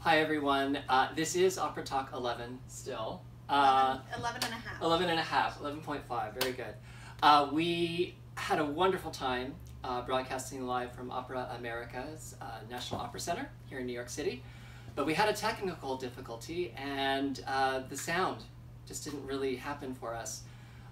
Hi everyone, this is Opera Talk 11 still. 11 and a half. 11 and a half, 11.5, very good. We had a wonderful time broadcasting live from Opera America's National Opera Center here in New York City. But we had a technical difficulty and the sound just didn't really happen for us.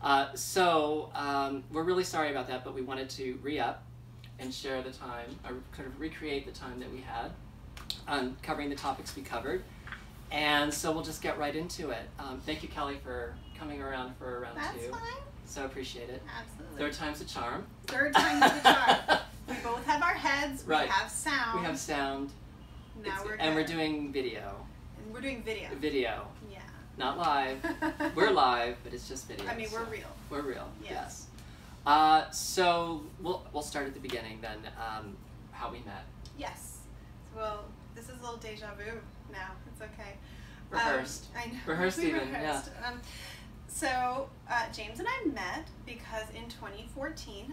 So we're really sorry about that, but we wanted to re-up and share the time, or kind of recreate the time that we had covering the topics we covered. And so we'll just get right into it. Thank you, Kelly, for coming around for round two. That's fine. So appreciate it. Absolutely. Third time's a charm. Third time's the charm. We both have our heads. Right. We have sound. We have sound. Now we're good. And we're doing video. And we're doing video. Video. Yeah. Not live. We're live, but it's just video. I mean, we're so real. We're real. Yes. So we'll start at the beginning then. How we met. Yes. Well, this is a little deja vu now. It's okay. Rehearsed. I know. Rehearsed We even. rehearsed. Yeah. So James and I met because in 2014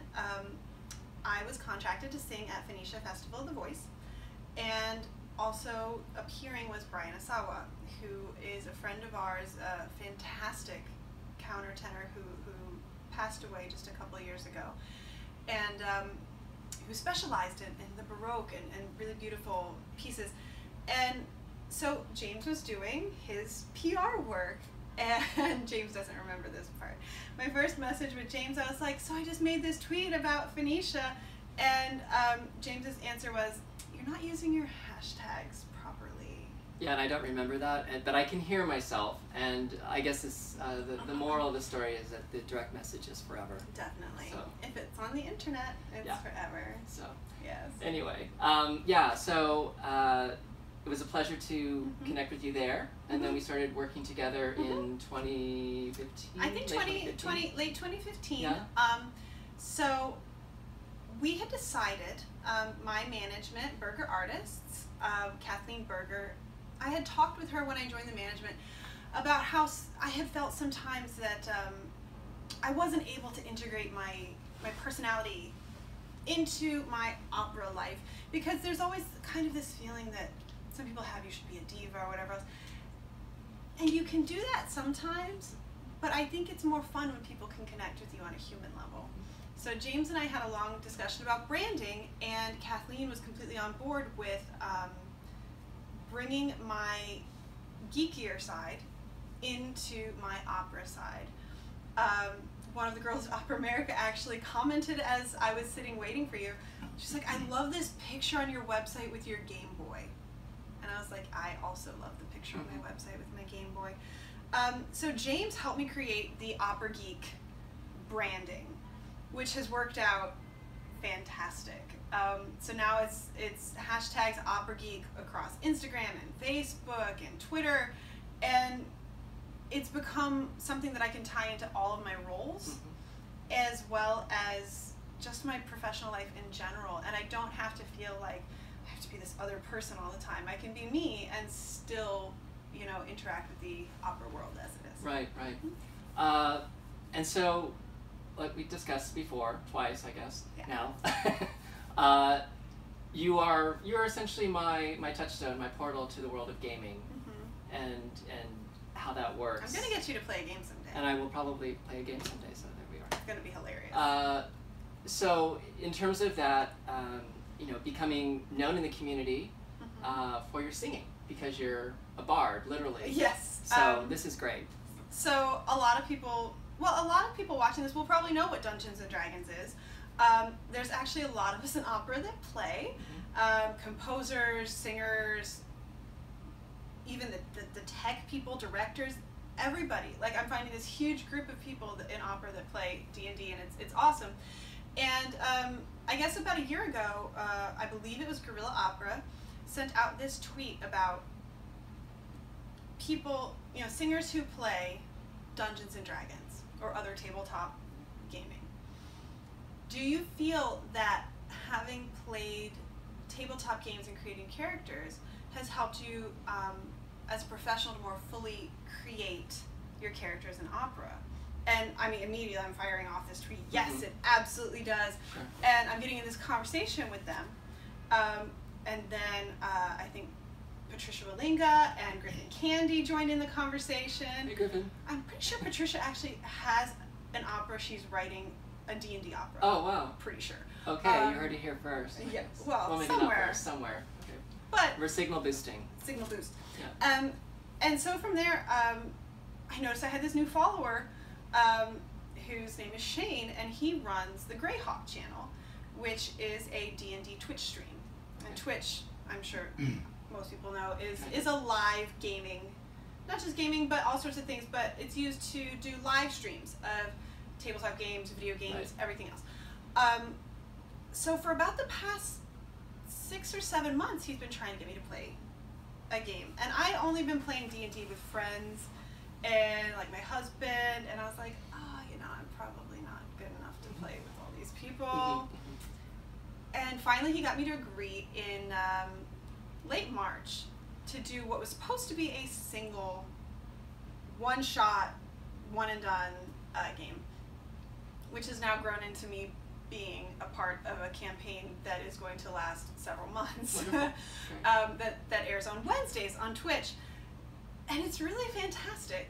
I was contracted to sing at Phoenicia Festival of the Voice, and also appearing was Brian Asawa, who is a friend of ours, a fantastic countertenor who passed away just a couple of years ago, and who specialized in the Baroque and really beautiful pieces. And so James was doing his PR work, and James doesn't remember this part. My first message with James, I was like, so I just made this tweet about Phoenicia, and James's answer was, you're not using your hashtags properly. Yeah, and I don't remember that, but I can hear myself, and I guess it's, the moral of the story is that the direct message is forever. Definitely. So. If it's on the internet, it's forever. So. Yes. Anyway, yeah, so it was a pleasure to connect with you there, and then we started working together in 2015. I think late 2015. Yeah. So we had decided, my management, Berger Artists, Kathleen Berger, I had talked with her when I joined the management about how I had felt sometimes that I wasn't able to integrate my personality into my opera life, because there's always kind of this feeling that some people have, you should be a diva or whatever else. And you can do that sometimes, but I think it's more fun when people can connect with you on a human level. So James and I had a long discussion about branding, and Kathleen was completely on board with bringing my geekier side into my opera side. One of the girls at Opera America actually commented as I was sitting waiting for you, she's like, I love this picture on your website with your Game Boy. And I was like, I also love the picture on my website with my Game Boy. So James helped me create the Opera Geek branding, which has worked out fantastic. So now it's hashtags Opera Geek across Instagram and Facebook and Twitter, and it's become something that I can tie into all of my roles, as well as just my professional life in general. And I don't have to feel like I have to be this other person all the time. I can be me and still, you know, interact with the opera world as it is. Right, right. And so, like we discussed before, twice I guess, now, you're essentially my touchstone, my portal to the world of gaming, and how that works. I'm gonna get you to play a game someday. And I will probably play a game someday, so there we are. It's gonna be hilarious. So in terms of that, you know, becoming known in the community for your singing, because you're a bard, literally. Yes. So this is great. So a lot of people watching this will probably know what Dungeons and Dragons is. There's actually a lot of us in opera that play, composers, singers, even the tech people, directors, everybody. Like, I'm finding this huge group of people in opera that play D&D, and it's awesome. And I guess about a year ago, I believe it was Guerrilla Opera, sent out this tweet about people, you know, singers who play Dungeons and Dragons or other tabletop gaming. Do you feel that having played tabletop games and creating characters has helped you as a professional to more fully create your characters in opera? And I mean, immediately I'm firing off this tweet. Yes, it absolutely does. Sure. And I'm getting in this conversation with them. And then I think Patricia Willinga and Griffin Candy joined in the conversation. Hey, Griffin. I'm pretty sure Patricia actually has an opera. She's writing a D&D opera. Oh, wow. Pretty sure. Okay, you heard it here first. Yeah, well, maybe somewhere. Not first, somewhere. Okay. But We're signal boosting. signal boost. Yeah. And so from there, I noticed I had this new follower whose name is Shane, and he runs the Greyhawk channel, which is a D&D Twitch stream. And Twitch, I'm sure most people know, is a live gaming, not just gaming, but all sorts of things, but it's used to do live streams of tabletop games, video games, Right. everything else. So for about the past 6 or 7 months, he's been trying to get me to play a game. And I only been playing D&D with friends and like my husband, and I was like, oh, you know, I'm probably not good enough to play with all these people. And finally he got me to agree in late March to do what was supposed to be a single, one-shot, one-and-done game, which has now grown into me being a part of a campaign that is going to last several months. that airs on Wednesdays on Twitch, and it's really fantastic.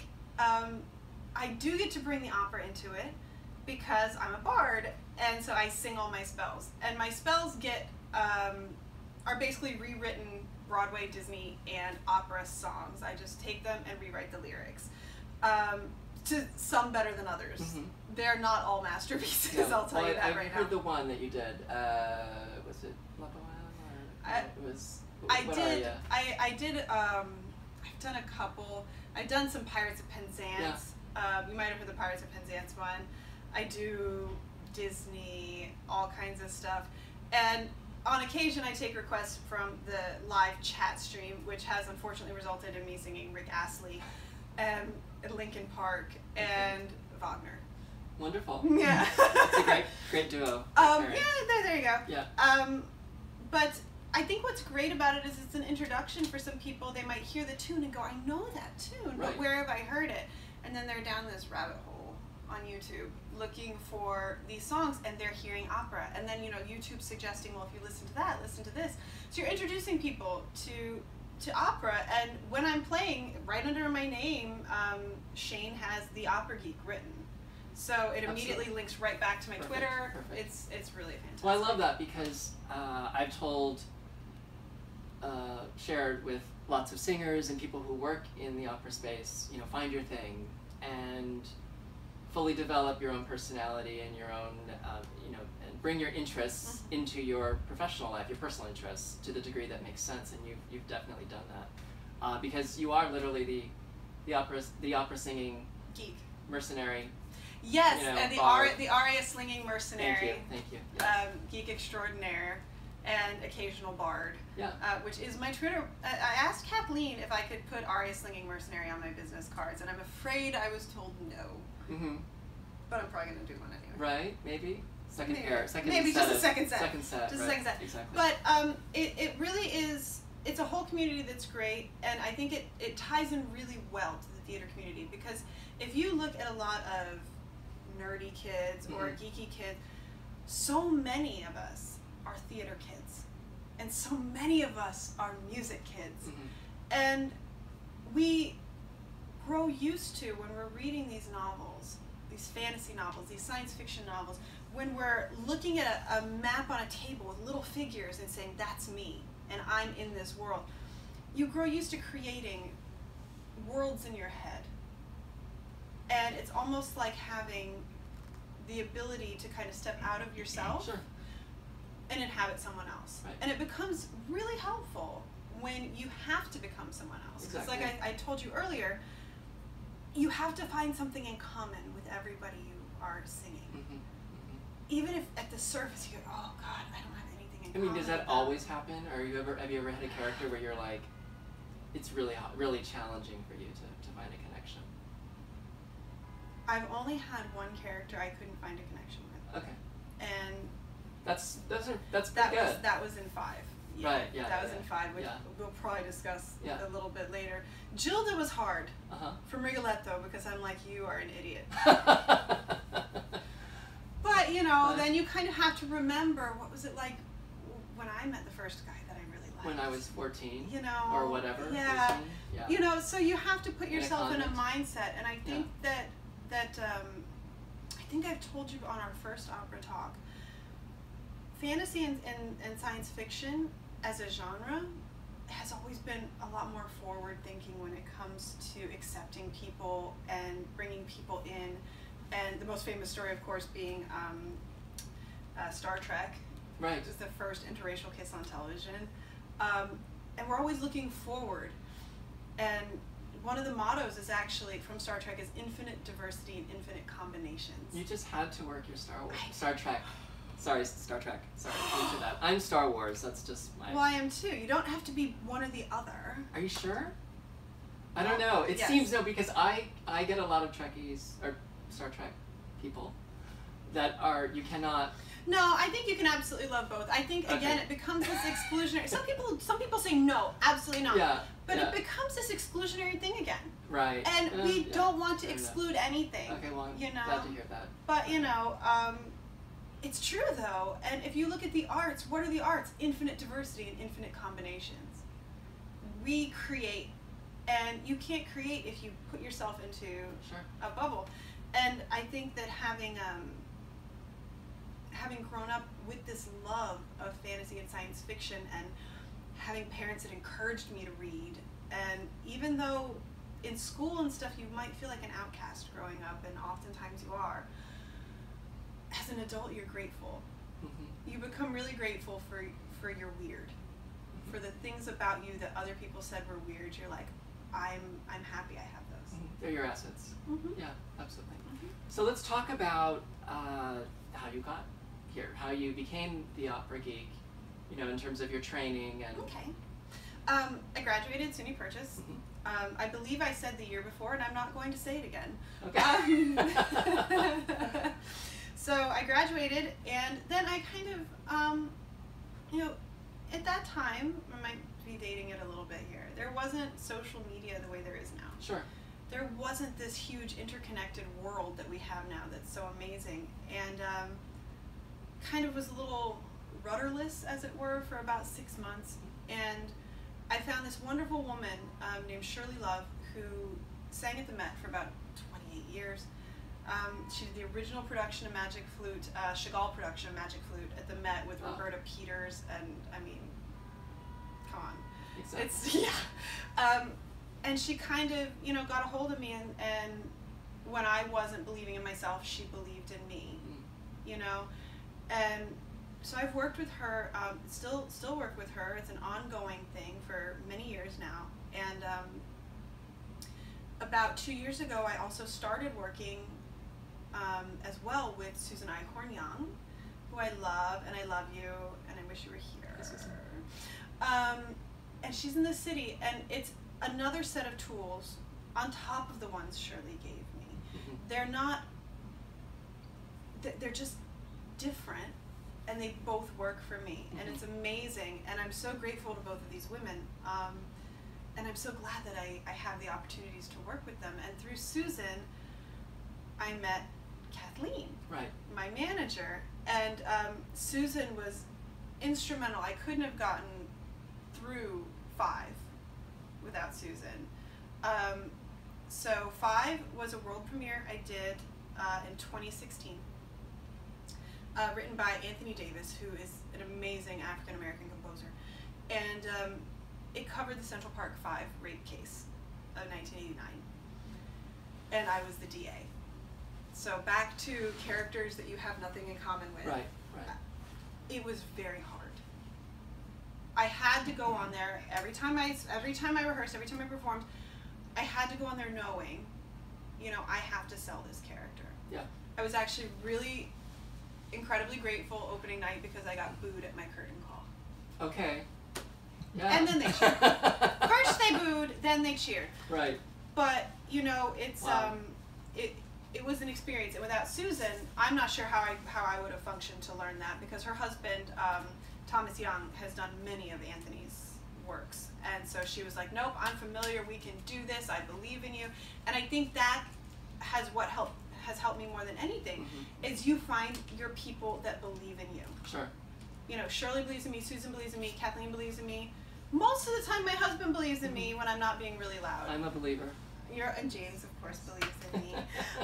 I do get to bring the opera into it because I'm a bard, and so I sing all my spells, and my spells are basically rewritten Broadway, Disney, and opera songs. I just take them and rewrite the lyrics. To some better than others. They're not all masterpieces, I'll tell you that right now. I heard the one that you did. Was it La Boheme? Or it was. I did. I've done a couple. I've done some Pirates of Penzance. Yeah. You might have heard the Pirates of Penzance one. I do Disney, all kinds of stuff, and on occasion I take requests from the live chat stream, which has unfortunately resulted in me singing Rick Astley, Linkin Park, and Wagner. Wonderful. Yeah. It's a great duo. There you go. Yeah. But I think what's great about it is it's an introduction for some people. They might hear the tune and go, I know that tune, but where have I heard it? And then they're down this rabbit hole on YouTube looking for these songs, and they're hearing opera. And then, you know, YouTube's suggesting, well, if you listen to that, listen to this. So you're introducing people to opera, and when I'm playing, right under my name, Shane has the Opera Geek written. So it immediately links right back to my Twitter. Perfect. It's really fantastic. Well, I love that because I've shared with lots of singers and people who work in the opera space, you know, find your thing and fully develop your own personality and your own, and bring your interests into your professional life, your personal interests, to the degree that makes sense, and you've definitely done that, because you are literally the opera singing geek, mercenary. Yes, and the aria slinging mercenary. Thank you. Yes. Geek extraordinaire, and occasional bard. Yeah. Which is my Twitter. I asked Kathleen if I could put aria slinging mercenary on my business cards, and I'm afraid I was told no. But I'm probably gonna do one anyway. Right? Maybe. Second set. Just a second set. Second set. Just a second set. Exactly. But it really is. It's a whole community that's great, and I think it ties in really well to the theater community, because if you look at a lot of nerdy kids or geeky kids, so many of us are theater kids, and so many of us are music kids, and we grow used to, when we're reading these novels, these fantasy novels, these science fiction novels, when we're looking at a map on a table with little figures and saying, that's me, and I'm in this world, you grow used to creating worlds in your head. And it's almost like having the ability to kind of step out of yourself and inhabit someone else. Right. And it becomes really helpful when you have to become someone else. Because Exactly. like I told you earlier, you have to find something in common with everybody you are singing. Even if at the surface you go, oh God, I don't have anything in common. Does that always happen? Or have you ever had a character where you're like, it's really challenging for you to find a connection? I've only had one character I couldn't find a connection with. Okay. And that's pretty good. That was in 5. Yeah, right, yeah. That was in 5, which we'll probably discuss a little bit later. Gilda was hard from Rigoletto, because I'm like, you are an idiot. But, you know, then you kind of have to remember, what was it like when I met the first guy that I really when I was 14, you know, or whatever. Yeah. 13, yeah. You know, so you have to put In a yourself in a convent. mindset, and I think that I think I've told you on our first opera talk. Fantasy and science fiction as a genre has always been a lot more forward thinking when it comes to accepting people and bringing people in. And the most famous story, of course, being Star Trek, Right. which is the first interracial kiss on television. And we're always looking forward. And one of the mottos is actually from Star Trek is infinite diversity and infinite combinations. You just had to work your Star Trek. Sorry, Star Trek. Sorry, into that. I'm Star Wars. That's just my. Well, I am too. You don't have to be one or the other. Are you sure? I don't know. It Yes. seems no, because I get a lot of Trekkies or Star Trek people that are you cannot. No, I think you can absolutely love both. I think again Okay. it becomes this exclusionary. Some people say no, absolutely not. Yeah. But yeah. it becomes this exclusionary thing again. Right. And we yeah, don't want to fair enough. exclude anything. Okay, well, I'm you know. glad to hear that. But you know, it's true though. And if you look at the arts, what are the arts? Infinite diversity and infinite combinations. We create, and you can't create if you put yourself into Sure. a bubble. And I think that having grown up with this love of fantasy and science fiction, and having parents that encouraged me to read, and even though in school and stuff you might feel like an outcast growing up, and oftentimes you are, as an adult you're grateful. Mm-hmm. You become really grateful for your weird, for the things about you that other people said were weird. You're like, I'm happy I have those. They're your assets. Mm-hmm. Yeah, absolutely. Mm-hmm. So let's talk about how you got here, how you became the opera geek, you know, in terms of your training and. Okay. I graduated SUNY Purchase. Mhm. I believe I said the year before, and I'm not going to say it again. Okay. So I graduated, and then I kind of, you know, at that time, I might be dating it a little bit here, there wasn't social media the way there is now. Sure. There wasn't this huge interconnected world that we have now that's so amazing, and kind of was a little rudderless, as it were, for about 6 months. And I found this wonderful woman named Shirley Love, who sang at the Met for about 28 years. She did the original production of Magic Flute, Chagall production of Magic Flute at the Met with Roberta Peters, and I mean, come on. Exactly. It's, yeah. And she kind of, you know, got a hold of me, and when I wasn't believing in myself, she believed in me, you know. And so I've worked with her, still work with her. It's an ongoing thing for many years now. And about 2 years ago, I also started working as well with Susan Eichhorn-Young, who I love, and I love you, and I wish you were here. Yes, Susan. And she's in the city, and it's another set of tools on top of the ones Shirley gave me. Mm-hmm. They're not, they're just different, and they both work for me, and it's amazing, and I'm so grateful to both of these women, and I'm so glad that I have the opportunities to work with them. And through Susan, I met Kathleen, Right. my manager, and Susan was instrumental. I couldn't have gotten through 5 without Susan. So 5 was a world premiere I did in 2016. Written by Anthony Davis, who is an amazing African-American composer. And it covered the Central Park 5 rape case of 1989. And I was the DA. So back to characters that you have nothing in common with. Right. Right. It was very hard. I had to go on there every time I rehearsed, every time I performed, I had to go on there knowing, you know, I have to sell this character. Yeah. I was actually really incredibly grateful opening night because I got booed at my curtain call. Okay. Yeah. And then they cheered. First they booed, then they cheered. Right. But you know, it's Wow. it was an experience, and without Susan, I'm not sure how I would have functioned to learn that, because her husband, Thomas Young, has done many of Anthony's works, and so she was like, nope, I'm familiar, we can do this, I believe in you. And I think that has helped me more than anything, is you find your people that believe in you. Sure. You know, Shirley believes in me, Susan believes in me, Kathleen believes in me, Most of the time, my husband believes in me when I'm not being really loud. I'm a believer. And James, of course, believes in me.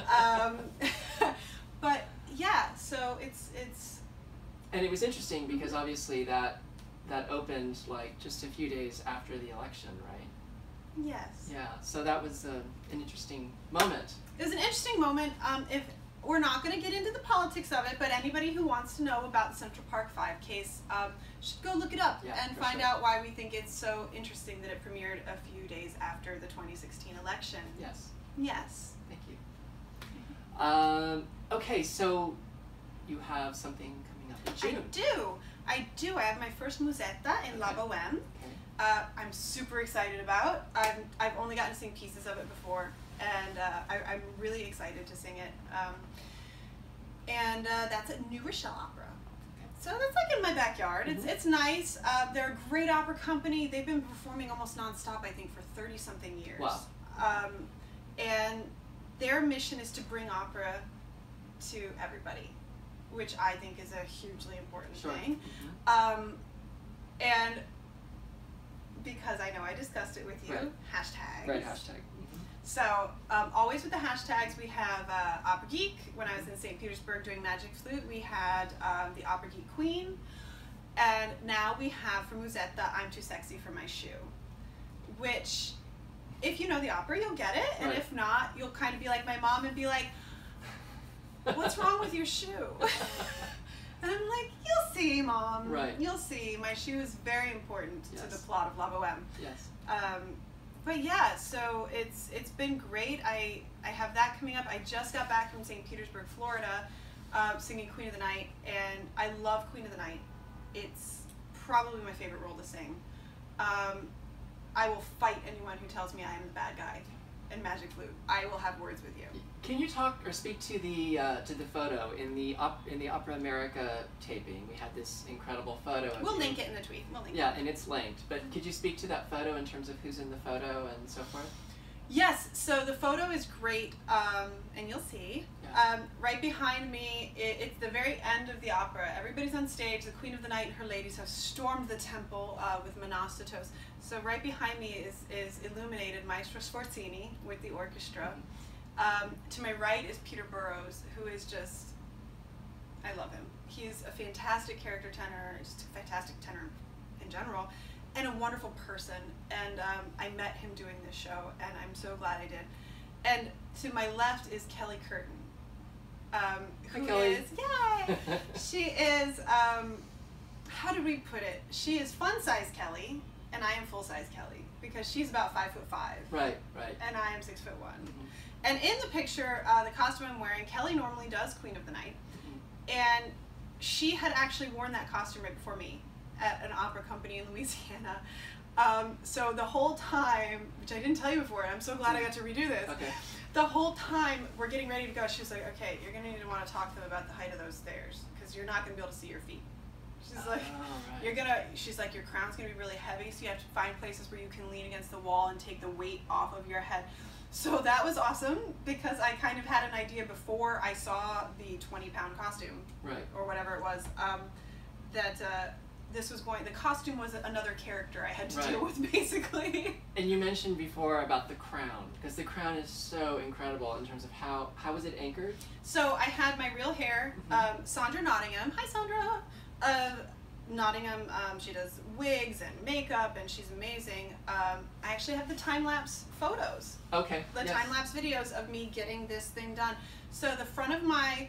But yeah, so it's. And it was interesting because obviously that opened like just a few days after the election, right? Yes. Yeah. So that was an interesting moment. It was an interesting moment. If we're not going to get into the politics of it, but anybody who wants to know about the Central Park 5 case should go look it up and find out why we think it's so interesting that it premiered a few days after the 2016 election. Yes. Yes. Thank you. Okay, so you have something coming up in June. I do. I have my first Musetta in La Boheme. Okay. I'm super excited about. I've only gotten to sing pieces of it before, and I'm really excited to sing it. And that's at New Rochelle Opera. Okay. So that's like in my backyard. It's nice. They're a great opera company. They've been performing almost nonstop, I think, for 30-something years. Wow. And their mission is to bring opera to everybody, which I think is a hugely important thing. And because I know I discussed it with you, hashtags. Right, hashtag. So always with the hashtags, we have Opera Geek. When I was in St. Petersburg doing Magic Flute, we had the Opera Geek Queen. And now we have for Musetta, I'm Too Sexy for My Shoe, which, if you know the opera, you'll get it. And if not, you'll kind of be like my mom and be like, what's wrong with your shoe? And I'm like, you'll see, Mom. Right. You'll see. My shoe is very important to the plot of La Boheme. Yes. But yeah, so it's been great. I have that coming up. I just got back from St. Petersburg, Florida, singing Queen of the Night, and I love Queen of the Night. It's probably my favorite role to sing. I will fight anyone who tells me I am the bad guy in Magic Flute. I will have words with you. Can you talk or speak to the photo in the Opera America taping? We had this incredible photo. We'll link it in the tweet. We'll link it. And it's linked. But could you speak to that photo in terms of who's in the photo and so forth? Yes. So the photo is great, and you'll see. Right behind me, it's the very end of the opera. Everybody's on stage. The Queen of the Night and her ladies have stormed the temple with Monostatos. So right behind me is illuminated Maestro Sforzini with the orchestra. To my right is Peter Burrows, who is just, I love him. He's a fantastic character tenor, just a fantastic tenor in general, and a wonderful person. And I met him doing this show, and I'm so glad I did. And to my left is Kelly Curtin. Who is, yay! She is, how do we put it? She is fun-size Kelly, and I am full-size Kelly, because she's about 5'5". Right. And I am 6'1". And in the picture, the costume I'm wearing, Kelly normally does Queen of the Night, and she had actually worn that costume right before me at an opera company in Louisiana. So the whole time, which I didn't tell you before, and I'm so glad I got to redo this. Okay. The whole time we're getting ready to go, she was like, okay, you're going to need to want to talk to them about the height of those stairs, because you're not going to be able to see your feet. She's like, she's like, your crown's going to be really heavy, so you have to find places where you can lean against the wall and take the weight off of your head. So that was awesome, because I kind of had an idea before I saw the 20-pound costume, or whatever it was, that this was the costume was another character I had to deal with, basically. And you mentioned before about the crown, because the crown is so incredible in terms of how was it anchored? So I had my real hair, Sandra Nottingham, hi Sandra, Nottingham, she does wigs and makeup, and she's amazing. I actually have the time-lapse photos. Okay. The time-lapse videos of me getting this thing done. So the front of my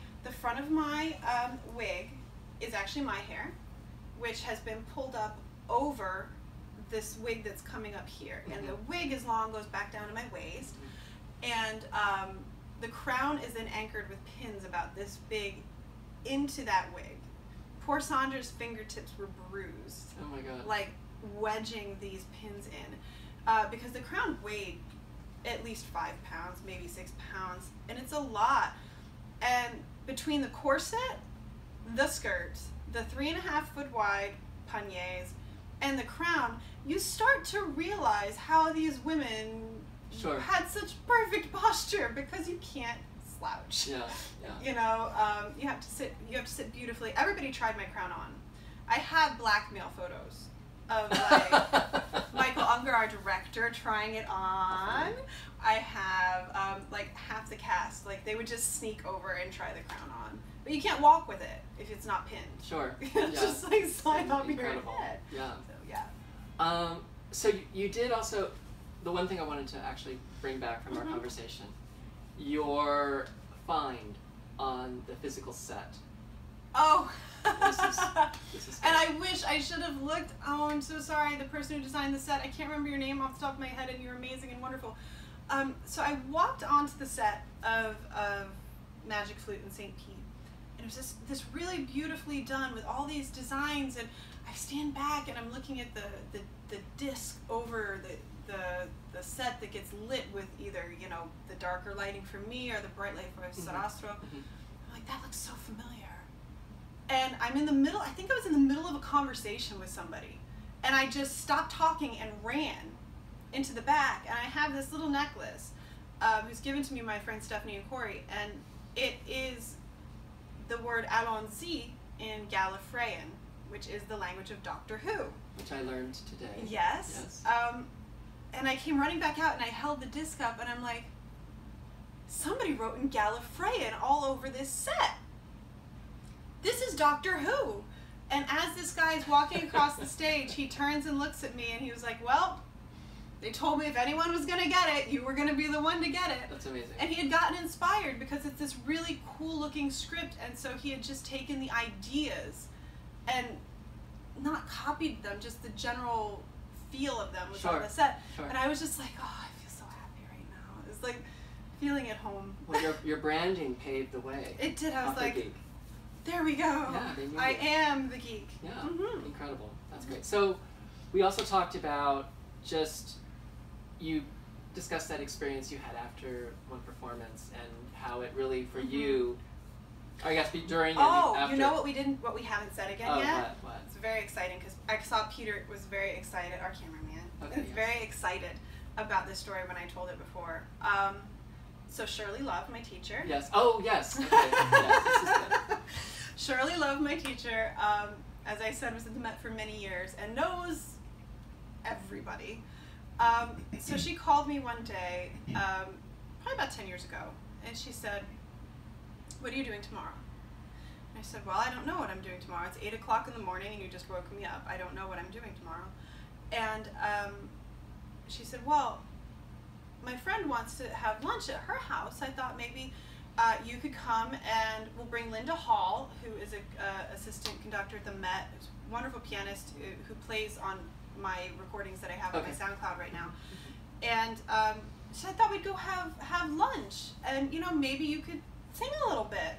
wig is actually my hair, which has been pulled up over this wig that's coming up here. And the wig is long, goes back down to my waist. And the crown is then anchored with pins about this big into that wig. Poor Sandra's fingertips were bruised. Oh my God. Like wedging these pins in. Because the crown weighed at least 5 pounds, maybe 6 pounds. And it's a lot. And between the corset, the skirt, the 3.5-foot wide paniers, and the crown, you start to realize how these women had such perfect posture, because you can't slouch. You know, you have to sit beautifully. Everybody tried my crown on. I have blackmail photos of like actor trying it on. I have like half the cast, like they would just sneak over and try the crown on. But you can't walk with it if it's not pinned. Sure. It's just like slide on your Incredible. head. Yeah. So yeah. So you did also, the one thing I wanted to actually bring back from our conversation, your find on the physical set. Oh. This is and I wish I should have looked. Oh, I'm so sorry. The person who designed the set, I can't remember your name off the top of my head, and you're amazing and wonderful. So I walked onto the set of Magic Flute in St. Pete, and it was this really beautifully done with all these designs, and I stand back and I'm looking at the disc over the set that gets lit with either, you know, the darker lighting for me or the bright light for Sarastro. I'm like, that looks so familiar. And I'm in the middle, I think I was in the middle of a conversation with somebody, and I just stopped talking and ran into the back, and I have this little necklace who's given to me by my friend Stephanie and Corey, and it is the word Allons-y in Gallifreyan, which is the language of Doctor Who. Which I learned today. Yes. And I came running back out and I held the disc up and I'm like, somebody wrote in Gallifreyan all over this set. This is Doctor Who. And as this guy is walking across the stage, he turns and looks at me and he was like, well, they told me if anyone was going to get it, you were going to be the one to get it. That's amazing. And he had gotten inspired because it's this really cool looking script, and so he had just taken the ideas and not copied them, just the general feel of them was on the set. Sure. And I was just like, oh, I feel so happy right now. It's like feeling at home. Well, your branding paved the way. It did. I was like, Geek. there we go. Yeah, they knew I it. am the geek. Yeah, incredible. That's great. So we also talked about just, you discussed that experience you had after one performance and how it really, for you, I guess during and after. You know what we haven't said again yet? What? It's very exciting because I saw Peter was very excited, our cameraman, was very excited about this story when I told it before. So Shirley Love, my teacher. Yes. Oh, yes. Okay. Yes, this is good. Shirley Love, my teacher, as I said, was at the Met for many years and knows everybody. So she called me one day, probably about 10 years ago, and she said, what are you doing tomorrow? And I said, well, I don't know what I'm doing tomorrow. It's 8 o'clock in the morning and you just woke me up. I don't know what I'm doing tomorrow. And she said, well, my friend wants to have lunch at her house. I thought maybe you could come and we'll bring Linda Hall, who is a assistant conductor at the Met, who's a wonderful pianist who plays on my recordings that I have on my SoundCloud right now. And so I thought we'd go have lunch, and you know, maybe you could sing a little bit.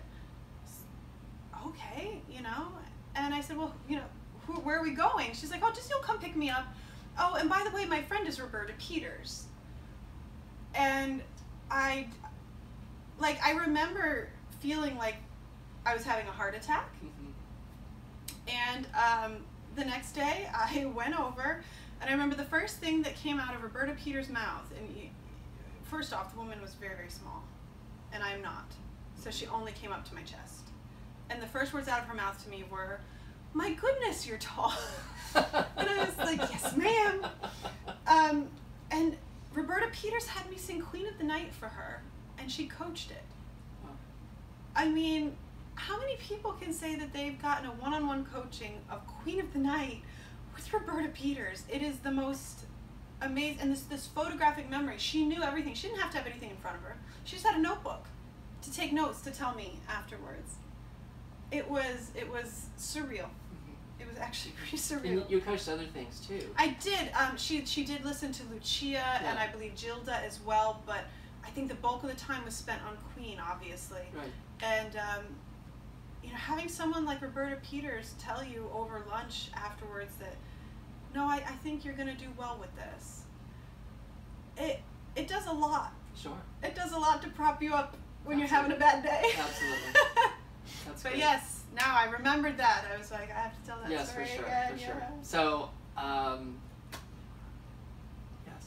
Okay, you know. And I said, well, you know, where are we going? She's like, oh, just you'll come pick me up. Oh, and by the way, my friend is Roberta Peters. And I remember feeling like I was having a heart attack. And the next day I went over, and I remember the first thing that came out of Roberta Peters' mouth, and first off, the woman was very, very small, and I'm not. So she only came up to my chest. And the first words out of her mouth to me were, my goodness, you're tall. And I was like, yes, ma'am. And Roberta Peters had me sing Queen of the Night for her, and she coached it. Wow. I mean, how many people can say that they've gotten a one-on-one coaching of Queen of the Night with Roberta Peters? It is the most amazing, and this photographic memory. She knew everything. She didn't have to have anything in front of her. She just had a notebook to take notes to tell me afterwards. It was surreal. It was actually pretty surreal. And you coached other things too. I did. She did listen to Lucia and I believe Gilda as well, but I think the bulk of the time was spent on Queen, obviously. Right. And you know, having someone like Roberta Peters tell you over lunch afterwards that, no, I think you're going to do well with this. It does a lot. Sure. It does a lot to prop you up when you're having a Absolutely. bad day. Absolutely. That's But great. yes, now I remembered that. I was like, I have to tell that story for sure, again. for sure. Yeah. So, yes.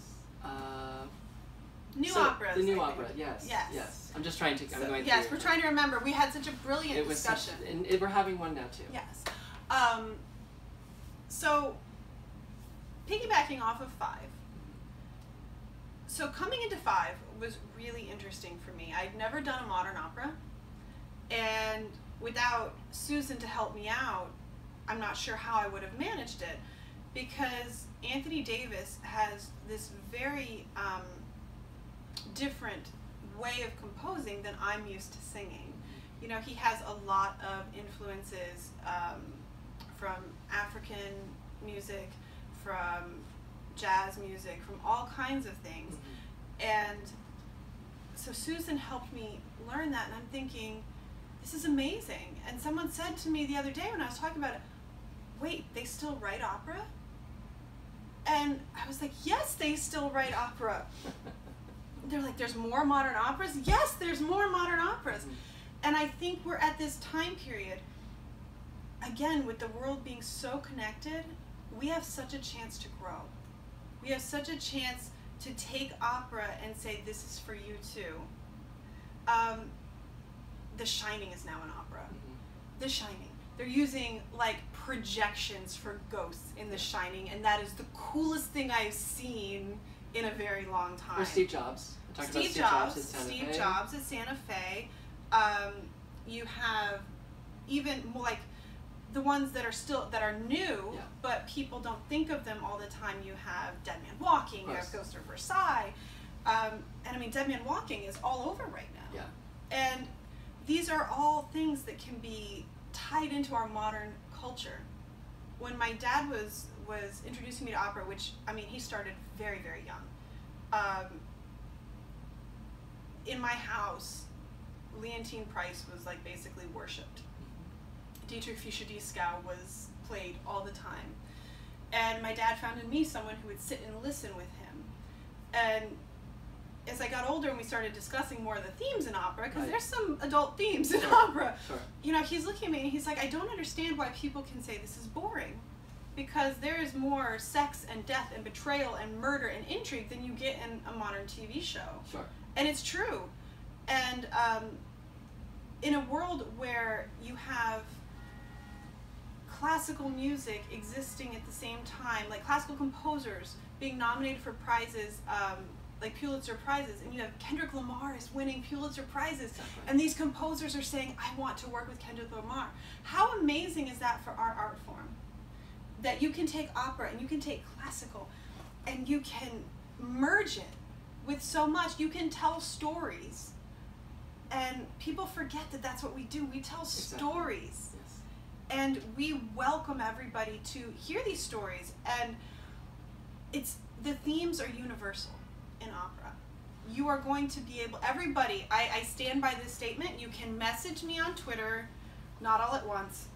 New so operas. The new I opera, think. yes. Yes. Yes. I'm just trying to. I'm going yes, through we're trying to remember. We had such a brilliant it was discussion. and we're having one now too. Yes. So, piggybacking off of 5, So coming into Five was really interesting for me. I'd never done a modern opera, and without Susan to help me out, I'm not sure how I would have managed it, because Anthony Davis has this very different way of composing than I'm used to singing. You know, he has a lot of influences from African music, from jazz music, from all kinds of things. And so Susan helped me learn that, and I'm thinking, this is amazing. And someone said to me the other day when I was talking about it, wait, they still write opera? And I was like, yes, they still write opera. They're like, there's more modern operas? Yes, there's more modern operas. And I think we're at this time period, again, with the world being so connected, we have such a chance to grow. We have such a chance to take opera and say, this is for you too. The Shining is now an opera. The Shining. They're using like projections for ghosts in The Shining, and that is the coolest thing I've seen in a very long time. Or Steve Jobs. Steve Jobs at Santa Fe. You have even more like the ones that are new, but people don't think of them all the time. You have Dead Man Walking, you have Ghost of Versailles, and I mean Dead Man Walking is all over right now. And these are all things that can be tied into our modern culture. When my dad was introducing me to opera, which I mean he started very, very young. In my house, Leontine Price was like basically worshipped. Dietrich Fischer-Dieskau was played all the time. And my dad found in me someone who would sit and listen with him. And as I got older and we started discussing more of the themes in opera, because there's some adult themes in opera, you know, he's looking at me and he's like, I don't understand why people can say this is boring. Because there is more sex and death and betrayal and murder and intrigue than you get in a modern TV show. And it's true. And in a world where you have classical music existing at the same time, like classical composers being nominated for prizes, like Pulitzer Prizes, and you have Kendrick Lamar is winning Pulitzer Prizes, and these composers are saying, I want to work with Kendrick Lamar. How amazing is that for our art form? That you can take opera and you can take classical and you can merge it with so much. You can tell stories. And people forget that that's what we do. We tell stories. And we welcome everybody to hear these stories. And the themes are universal in opera. You are going to be able, everybody, I stand by this statement. You can message me on Twitter, not all at once,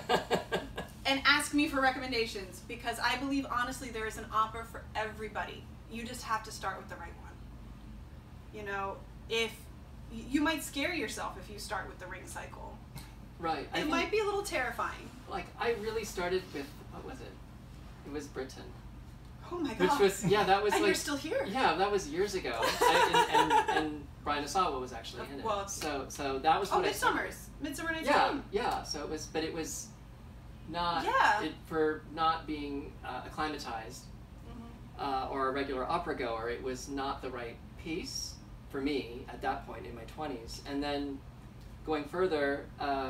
and ask me for recommendations, because I believe honestly there is an opera for everybody. You just have to start with the right one. You know, if you might scare yourself if you start with the Ring Cycle. It might be a little terrifying. Like, I really started with, what was it? It was Britain. Oh my god. Which was, that was and like... you're still here. Yeah, that was years ago. and Brian Osawa was actually in it. So that was what I started. Midsummer Night's Dream. Yeah, so it was, but it was not, for not being acclimatized or a regular opera goer, it was not the right piece for me at that point in my 20s. And then going further,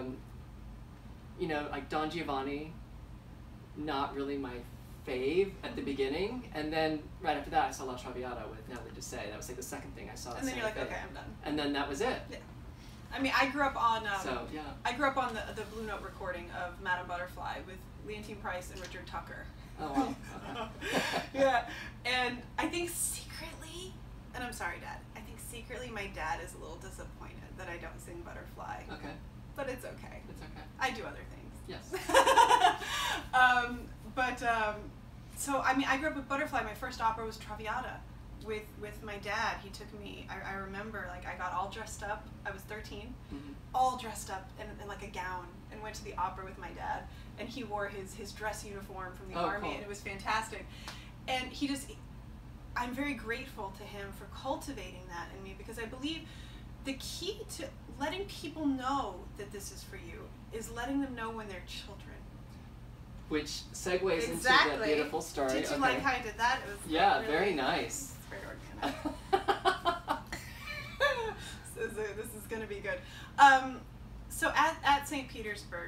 you know, like Don Giovanni, not really my fave at the beginning, and then right after that I saw La Traviata with Natalie Dessay. That was like the second thing I saw. And then you're like, okay, I'm done. And then that was it. Yeah. I mean, I grew up on I grew up on the Blue Note recording of Madame Butterfly with Leontine Price and Richard Tucker. Oh wow. Yeah, and I think secretly, and I'm sorry, Dad, I think secretly my dad is a little disappointed that I don't sing Butterfly. Okay. But it's okay. It's okay. I do other things. Yes. So I mean, I grew up with Butterfly. My first opera was Traviata with my dad. He took me, I remember, like, I got all dressed up. I was 13, all dressed up in like a gown, and went to the opera with my dad. And he wore his dress uniform from the army, and it was fantastic. And I'm very grateful to him for cultivating that in me, because I believe the key to letting people know that this is for you is letting them know when they're children. Which segues into the beautiful story. Did you like how I did that? It was really, very nice. It's very organic. gonna be good. So at St. Petersburg,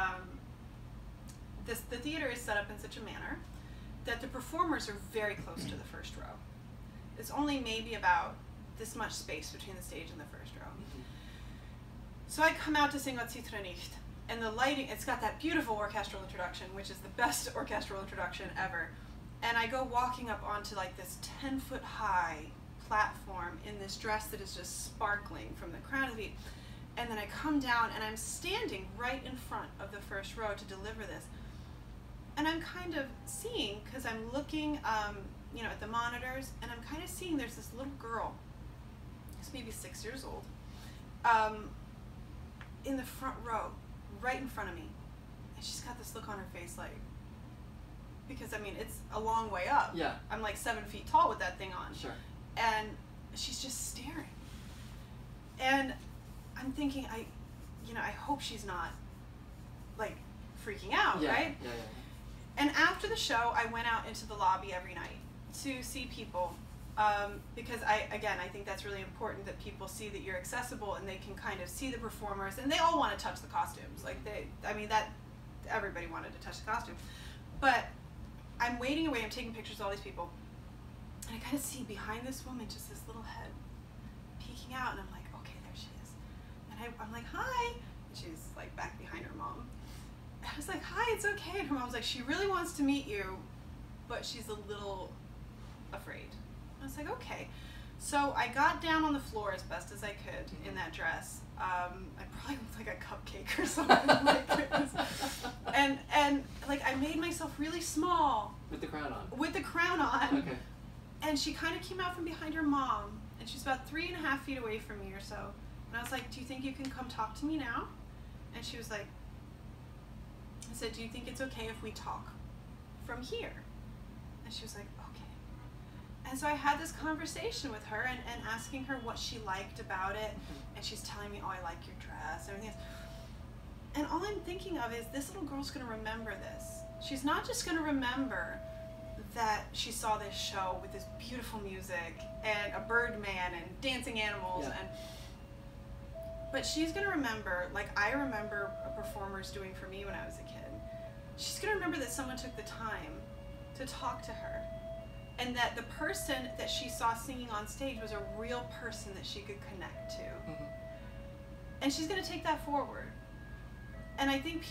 the theater is set up in such a manner that the performers are very close to the first row. It's only maybe about this much space between the stage and the first row. So I come out to sing Wat Citra nicht, and the lighting, it's got that beautiful orchestral introduction, which is the best orchestral introduction ever. And I go walking up onto like this 10-foot high platform in this dress that is just sparkling from the crown of the feet. And then I come down and I'm standing right in front of the first row to deliver this. And I'm kind of seeing, because I'm looking at the monitors, and I'm kind of seeing there's this little girl, who's maybe 6 years old, in the front row, right in front of me. And she's got this look on her face like, because I mean, it's a long way up. Yeah. I'm like 7 feet tall with that thing on. Sure. And she's just staring. And I'm thinking, I hope she's not like freaking out, right? Yeah. And after the show, I went out into the lobby every night to see people, because I think that's really important, that people see that you're accessible and they can kind of see the performers, and they all want to touch the costumes. Like everybody wanted to touch the costume. But I'm wading away, I'm taking pictures of all these people, and I kind of see behind this woman just this little head peeking out, and I'm like, okay, there she is. And I'm like, hi. And she's like back behind her mom. And I was like, hi, it's okay. And her mom's like, she really wants to meet you, but she's a little afraid. I was like, okay. So I got down on the floor as best as I could in that dress. I probably looked like a cupcake or something. And like I made myself really small. With the crown on. With the crown on. Okay. And she kind of came out from behind her mom, and she's about 3.5 feet away from me or so. And I was like, do you think you can come talk to me now? And she was like, I said, do you think it's okay if we talk from here? And she was like, okay. And so I had this conversation with her and asking her what she liked about it. And she's telling me, oh, I like your dress and everything else. And all I'm thinking of is this little girl's going to remember this. She's not just going to remember that she saw this show with this beautiful music and a Birdman and dancing animals, but she's going to remember, like I remember performers doing for me when I was a kid. She's going to remember that someone took the time to talk to her, and that the person that she saw singing on stage was a real person that she could connect to. And she's going to take that forward. And I think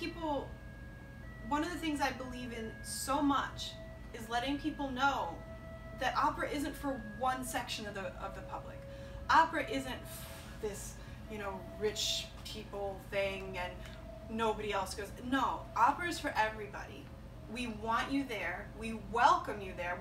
one of the things I believe in so much is letting people know that opera isn't for one section of the public. Opera isn't this, rich people thing and nobody else goes. No, opera is for everybody. We want you there. We welcome you there.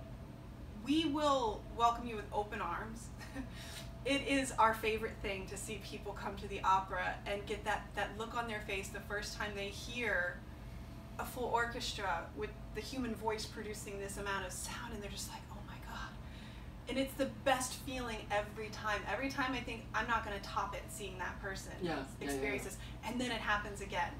We will welcome you with open arms. It is our favorite thing to see people come to the opera and get that look on their face the first time they hear a full orchestra with the human voice producing this amount of sound, and they're just like, oh my God. And it's the best feeling every time. Every time I think I'm not going to top it seeing that person experience this, and then it happens again.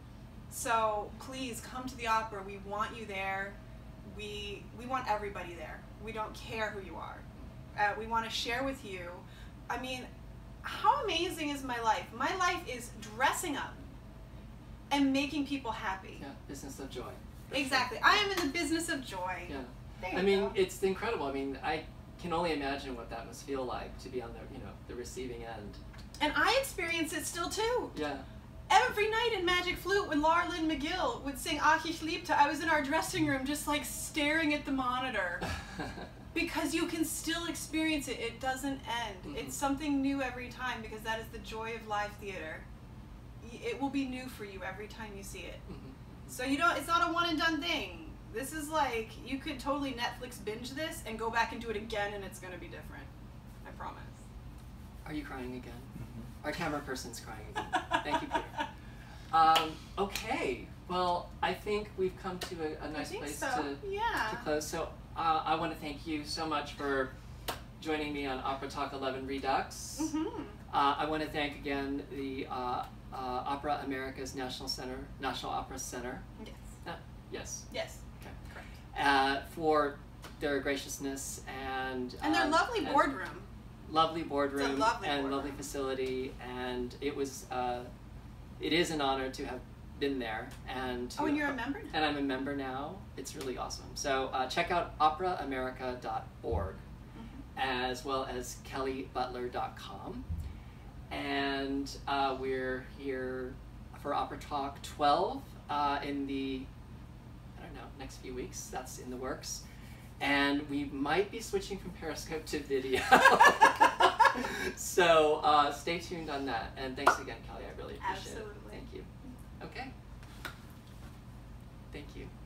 So please come to the opera. We want you there. We want everybody there. We don't care who you are. We want to share with you. I mean, how amazing is my life? My life is dressing up and making people happy. Yeah, business of joy. Exactly. I am in the business of joy. Yeah. There I you mean, go. it's incredible. I mean, I can only imagine what that must feel like to be on the receiving end. And I experience it still too. Yeah. Every night in Magic Flute when Laura Lynn McGill would sing Ach ich liebte, I was in our dressing room just like staring at the monitor. Because you can still experience it. It doesn't end. It's something new every time, because that is the joy of live theater. It will be new for you every time you see it. So it's not a one and done thing. This is like, you could totally Netflix binge this and go back and do it again, and it's going to be different. I promise. Are you crying again? Our camera person's crying again. Thank you, Peter. Okay. Well, I think we've come to a nice place to close. So I want to thank you so much for joining me on Opera Talk 11 Redux. I want to thank again the Opera America's National Opera Center. Yes. Yes. Yes. Okay. Correct. For their graciousness and their lovely boardroom. lovely boardroom lovely and boardroom. lovely facility, and it was it is an honor to have been there. And Oh, and you're a member now? And I'm a member now. It's really awesome. So check out operaamerica.org, as well as kellybutler.com. And we're here for Opera Talk 12 in the, I don't know, next few weeks. That's in the works. And we might be switching from Periscope to video. So stay tuned on that. And thanks again, Kelly. I really appreciate it. Absolutely. Thank you. Okay. Thank you.